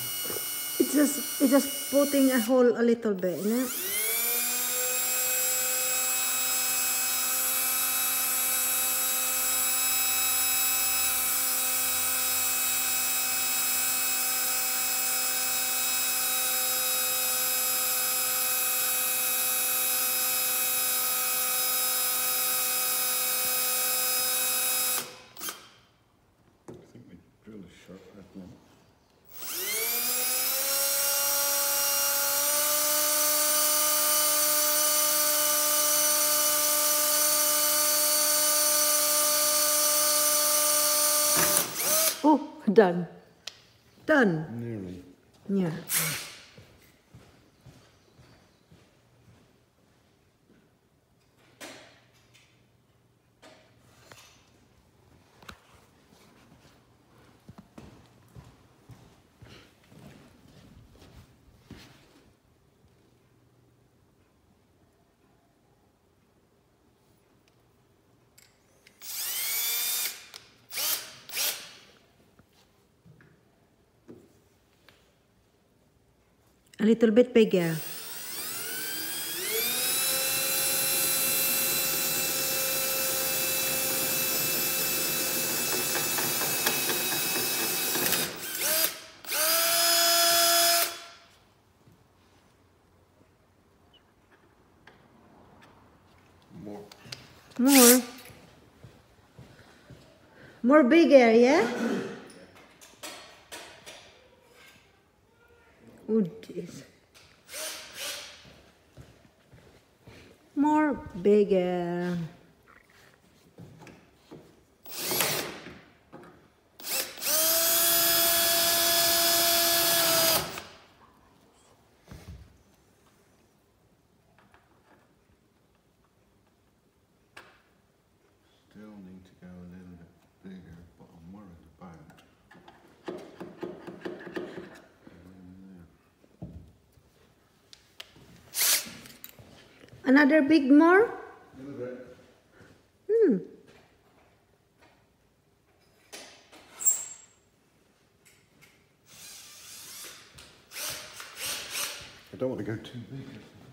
It's just putting a hole a little bit, né? I think the drill is sharp right now. Oh, done. Done. Nearly. Yeah. A little bit bigger. More. More. More bigger, yeah? Oh, jeez. More bigger. Still need to go a little bit bigger, but I'm worried about Another big more? a little bit. I don't want to go too big.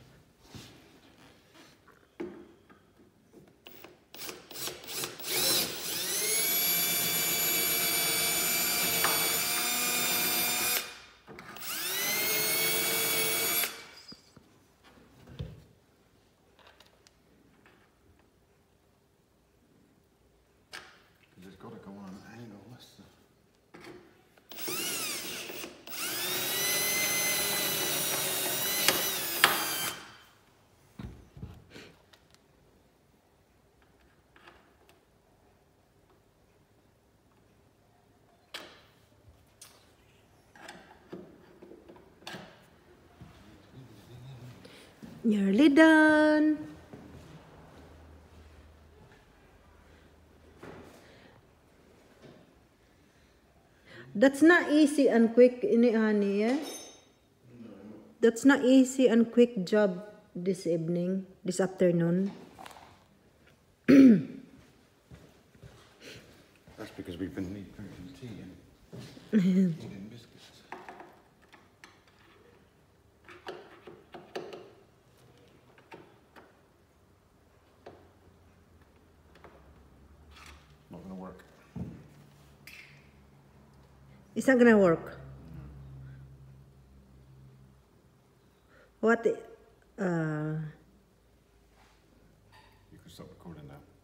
Because it's got to go on an angle. That's the... Nearly done. That's not easy and quick, honey, yeah? That's not easy and quick job this evening, this afternoon. That's because we've been drinking tea and eating biscuits. Not going to work. It's not gonna work. What? You can stop recording now.